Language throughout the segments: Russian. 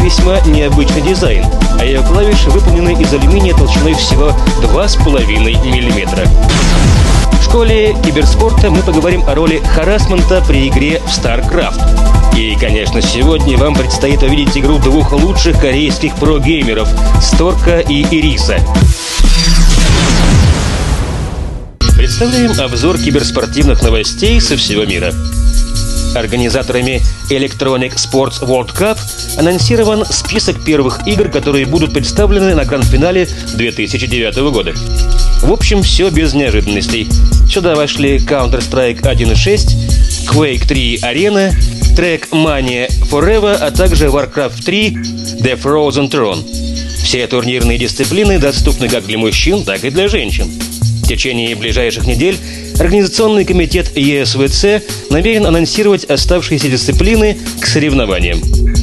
весьма необычный дизайн, а ее клавиши выполнены из алюминия толщиной всего 2,5 мм. В школе киберспорта мы поговорим о роли харассмента при игре в StarCraft. И, конечно, сегодня вам предстоит увидеть игру двух лучших корейских про-геймеров – Сторка и Ириса. Представляем обзор киберспортивных новостей со всего мира. Организаторами Electronic Sports World Cup анонсирован список первых игр, которые будут представлены на гранд-финале 2009 года. В общем, все без неожиданностей. Сюда вошли Counter-Strike 1.6, Quake 3 Arena, Trackmania Forever, а также Warcraft 3 The Frozen Throne. Все турнирные дисциплины доступны как для мужчин, так и для женщин. В течение ближайших недель Организационный комитет ЕСВЦ намерен анонсировать оставшиеся дисциплины к соревнованиям.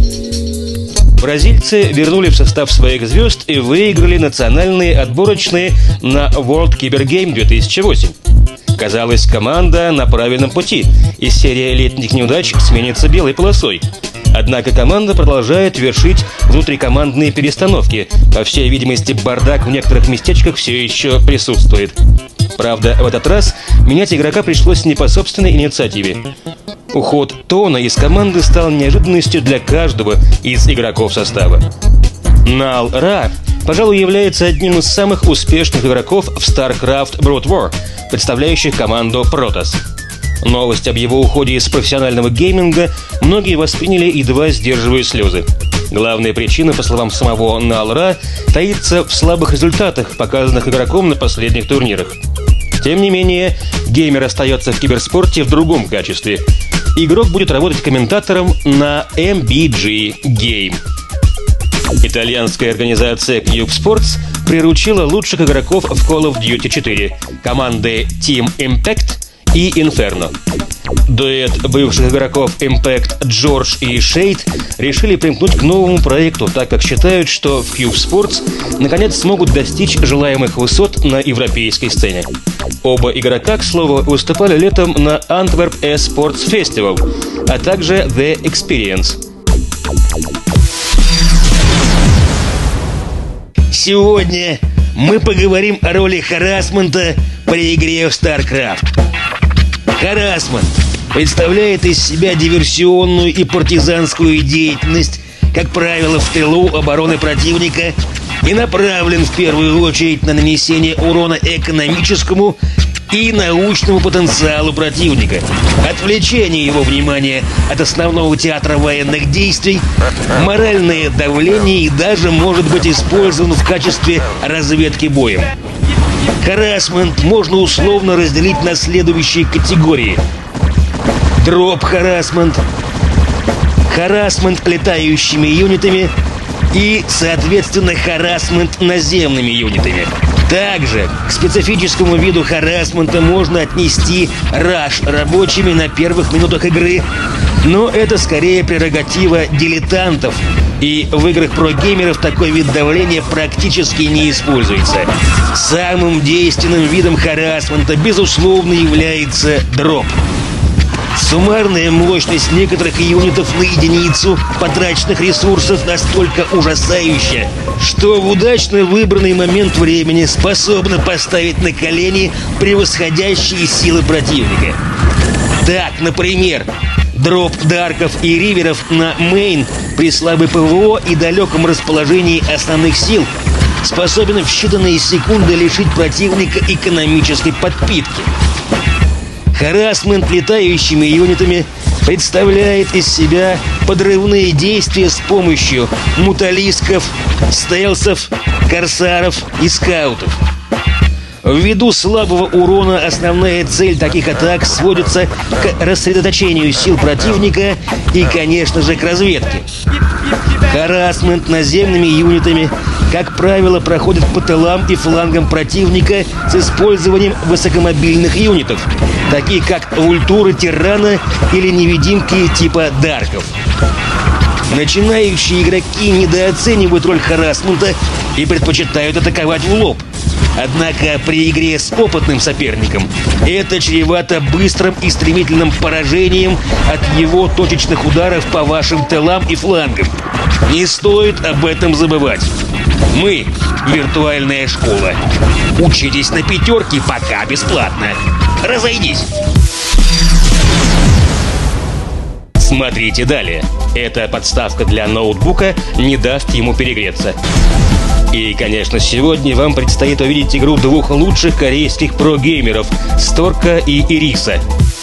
Бразильцы вернули в состав своих звезд и выиграли национальные отборочные на World Cyber Game 2008. Казалось, команда на правильном пути, и серия летних неудач сменится белой полосой. Однако команда продолжает вершить внутрикомандные перестановки. По всей видимости, бардак в некоторых местечках все еще присутствует. Правда, в этот раз менять игрока пришлось не по собственной инициативе. Уход Тона из команды стал неожиданностью для каждого из игроков состава. Нал Ра, пожалуй, является одним из самых успешных игроков в StarCraft Brood War, представляющих команду Protoss. Новость об его уходе из профессионального гейминга многие восприняли, едва сдерживая слезы. Главная причина, по словам самого Нал Ра, таится в слабых результатах, показанных игроком на последних турнирах. Тем не менее, геймер остается в киберспорте в другом качестве. Игрок будет работать комментатором на MBG Game. Итальянская организация Cube Sports приручила лучших игроков в Call of Duty 4 команды Team Impact и Inferno. Дуэт бывших игроков Impact Джордж и Шейд решили примкнуть к новому проекту, так как считают, что в Cube Sports наконец смогут достичь желаемых высот на европейской сцене. Оба игрока, к слову, выступали летом на Antwerp Esports Festival, а также The Experience. Сегодня мы поговорим о роли харассмента при игре в StarCraft. Харассмент представляет из себя диверсионную и партизанскую деятельность, как правило, в тылу обороны противника, и направлен в первую очередь на нанесение урона экономическому и научному потенциалу противника, отвлечение его внимания от основного театра военных действий, моральное давление и даже может быть использован в качестве разведки боем. Харассмент можно условно разделить на следующие категории: дроп-харассмент, харассмент летающими юнитами и, соответственно, харассмент наземными юнитами. Также к специфическому виду харассмента можно отнести раш рабочими на первых минутах игры, но это скорее прерогатива дилетантов, и в играх про-геймеров такой вид давления практически не используется. Самым действенным видом харассмента, безусловно, является дроп. Суммарная мощность некоторых юнитов на единицу потраченных ресурсов настолько ужасающая, что в удачно выбранный момент времени способна поставить на колени превосходящие силы противника. Так, например, дроп дарков и риверов на мейн при слабой ПВО и далеком расположении основных сил способен в считанные секунды лишить противника экономической подпитки. Харассмент летающими юнитами представляет из себя подрывные действия с помощью муталисков, стелсов, корсаров и скаутов. Ввиду слабого урона основная цель таких атак сводится к рассредоточению сил противника и, конечно же, к разведке. Харассмент наземными юнитами, как правило, проходит по тылам и флангам противника с использованием высокомобильных юнитов, такие как вультуры тирана или невидимки типа дарков. Начинающие игроки недооценивают роль харассмента и предпочитают атаковать в лоб. Однако при игре с опытным соперником это чревато быстрым и стремительным поражением от его точечных ударов по вашим тылам и флангам. Не стоит об этом забывать. Мы — виртуальная школа. Учитесь на пятерке пока бесплатно. Разойдись! Смотрите далее. Эта подставка для ноутбука не даст ему перегреться. И, конечно, сегодня вам предстоит увидеть игру двух лучших корейских про-геймеров — Сторка и Ириса.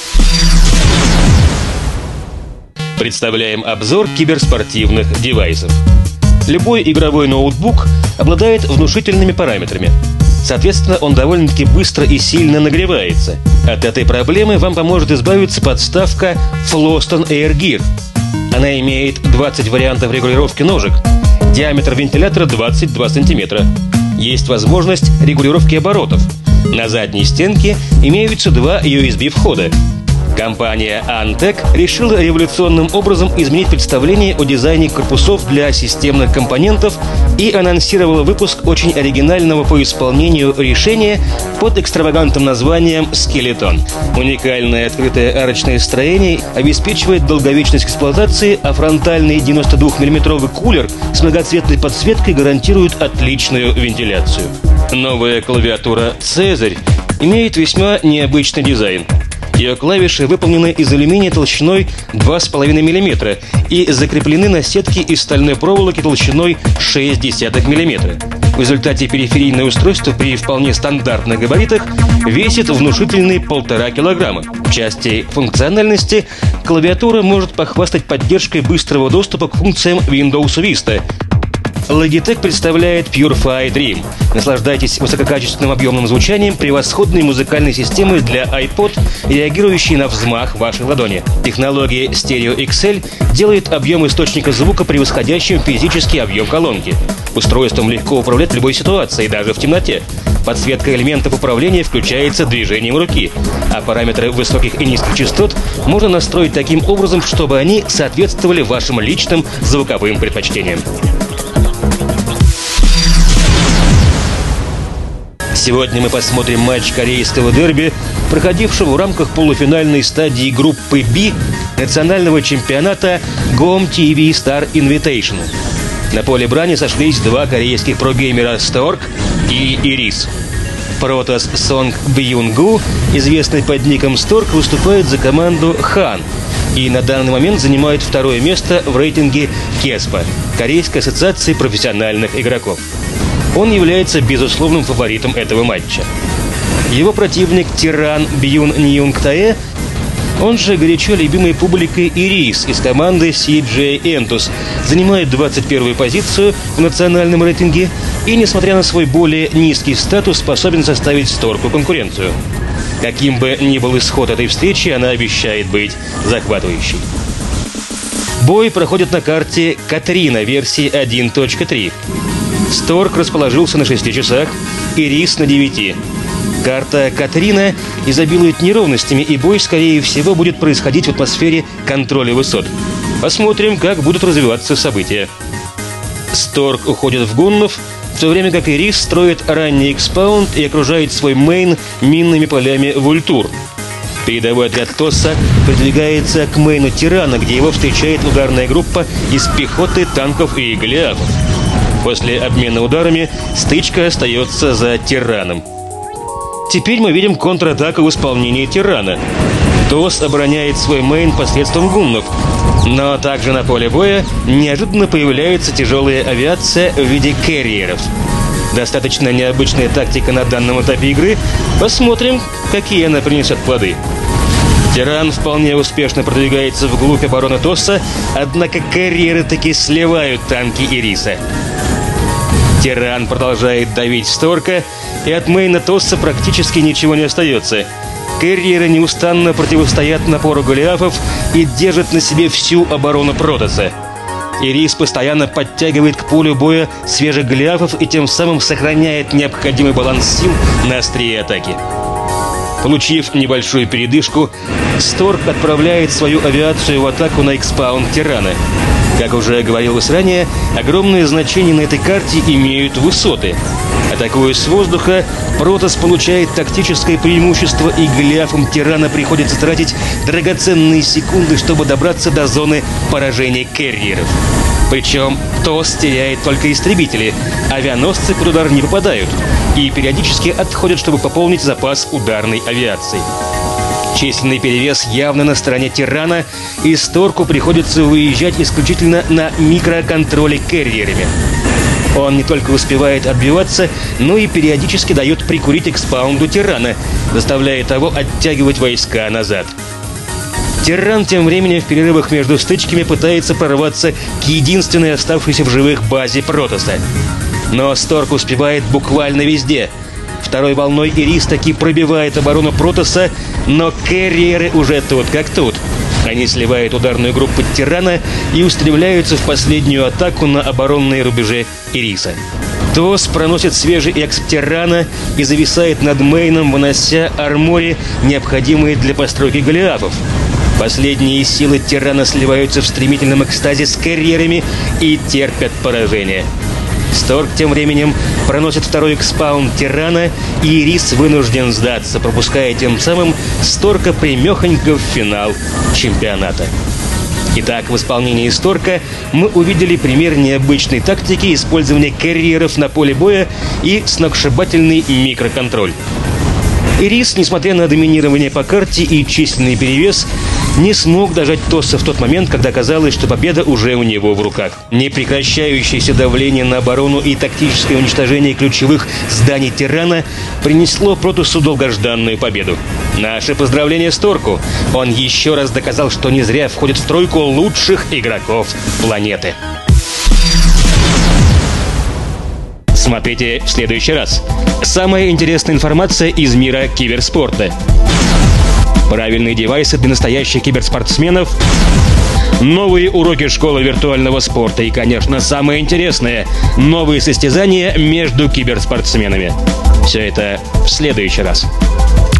Представляем обзор киберспортивных девайсов. Любой игровой ноутбук обладает внушительными параметрами. Соответственно, он довольно-таки быстро и сильно нагревается. От этой проблемы вам поможет избавиться подставка Floston Air Gear. Она имеет 20 вариантов регулировки ножек. Диаметр вентилятора 22 см. Есть возможность регулировки оборотов. На задней стенке имеются два USB-входа. Компания Antec решила революционным образом изменить представление о дизайне корпусов для системных компонентов и анонсировала выпуск очень оригинального по исполнению решения под экстравагантным названием Skeleton. Уникальное открытое арочное строение обеспечивает долговечность эксплуатации, а фронтальный 92-мм кулер с многоцветной подсветкой гарантирует отличную вентиляцию. Новая клавиатура Цезарь имеет весьма необычный дизайн. Ее клавиши выполнены из алюминия толщиной 2,5 мм и закреплены на сетке из стальной проволоки толщиной 0,6 мм. В результате периферийное устройство при вполне стандартных габаритах весит внушительные 1,5 кг. В части функциональности клавиатура может похвастать поддержкой быстрого доступа к функциям Windows Vista. Logitech представляет Purify Dream. Наслаждайтесь высококачественным объемным звучанием превосходной музыкальной системой для iPod, реагирующей на взмах вашей ладони. Технология Stereo XL делает объем источника звука превосходящим физический объем колонки. Устройством легко управлять в любой ситуации, даже в темноте. Подсветка элементов управления включается движением руки, а параметры высоких и низких частот можно настроить таким образом, чтобы они соответствовали вашим личным звуковым предпочтениям. Сегодня мы посмотрим матч корейского дерби, проходившего в рамках полуфинальной стадии группы B национального чемпионата GOM TV Star Invitational. На поле брани сошлись два корейских прогеймера Stork и Ирис. Протас Сонг Бьюнгу, известный под ником Stork, выступает за команду Han и на данный момент занимает второе место в рейтинге KESPA – Корейской ассоциации профессиональных игроков. Он является безусловным фаворитом этого матча. Его противник Тиран Бьюн Ньюнг Таэ, он же горячо любимый публикой Ирис из команды CJ Entus, занимает 21-ю позицию в национальном рейтинге и, несмотря на свой более низкий статус, способен составить Сторку конкуренцию. Каким бы ни был исход этой встречи, она обещает быть захватывающей. Бой проходит на карте Катрина версии 1.3. Stork расположился на 6 часах, Ирис на 9. Карта Катрина изобилует неровностями, и бой, скорее всего, будет происходить в атмосфере контроля высот. Посмотрим, как будут развиваться события. Stork уходит в гуннов, в то время как Ирис строит ранний экспаунд и окружает свой мейн минными полями Вультур. Передовой отряд Тосса продвигается к мейну Тирана, где его встречает ударная группа из пехоты, танков и голиафов. После обмена ударами стычка остается за Тираном. Теперь мы видим контратаку в исполнении Тирана. Тосс обороняет свой мейн посредством гуннов, но также на поле боя неожиданно появляется тяжелая авиация в виде кэрриеров. Достаточно необычная тактика на данном этапе игры. Посмотрим, какие она принесет плоды. Тиран вполне успешно продвигается вглубь обороны Тосса, однако кэрриеры таки сливают танки Ириса. Тиран продолжает давить Сторка, и от мейна Тосса практически ничего не остается. Кэрриеры неустанно противостоят напору голиафов и держат на себе всю оборону Протоса. Ирис постоянно подтягивает к полю боя свежих голиафов и тем самым сохраняет необходимый баланс сил на острие атаки. Получив небольшую передышку, Stork отправляет свою авиацию в атаку на экспаунд Тирана. Как уже говорилось ранее, огромное значение на этой карте имеют высоты. От Атакуя с воздуха, Протосс получает тактическое преимущество, и Голиафам Тирана приходится тратить драгоценные секунды, чтобы добраться до зоны поражения Керриеров. Причем ТОС теряет только истребители, авианосцы под удар не попадают и периодически отходят, чтобы пополнить запас ударной авиации. Численный перевес явно на стороне Тирана, и Сторку приходится выезжать исключительно на микроконтроле Керриерами. Он не только успевает отбиваться, но и периодически дает прикурить экспаунду Тирана, заставляя того оттягивать войска назад. Тиран тем временем в перерывах между стычками пытается прорваться к единственной оставшейся в живых базе Протосса. Но Сторк успевает буквально везде. Второй волной Ирис таки пробивает оборону Протосса, но Керриеры уже тут как тут. Они сливают ударную группу Тирана и устремляются в последнюю атаку на оборонные рубежи Ириса. ТОС проносит свежий эксп Тирана и зависает над Мейном, вынося армори, необходимые для постройки Голиафов. Последние силы Тирана сливаются в стремительном экстазе с Керриерами и терпят поражение. Сторк тем временем проносит второй экспаунд Тирана, и Ирис вынужден сдаться, пропуская тем самым Сторка прямехонько в финал чемпионата. Итак, в исполнении Сторка мы увидели пример необычной тактики использования Керриеров на поле боя и сногсшибательный микроконтроль. Ирис, несмотря на доминирование по карте и численный перевес, не смог дожать ТОСа в тот момент, когда казалось, что победа уже у него в руках. Непрекращающееся давление на оборону и тактическое уничтожение ключевых зданий Тирана принесло Протоссу долгожданную победу. Наше поздравление Сторку! Он еще раз доказал, что не зря входит в тройку лучших игроков планеты. Смотрите в следующий раз. Самая интересная информация из мира киберспорта. Правильные девайсы для настоящих киберспортсменов. Новые уроки школы виртуального спорта. И, конечно, самое интересное – новые состязания между киберспортсменами. Все это в следующий раз.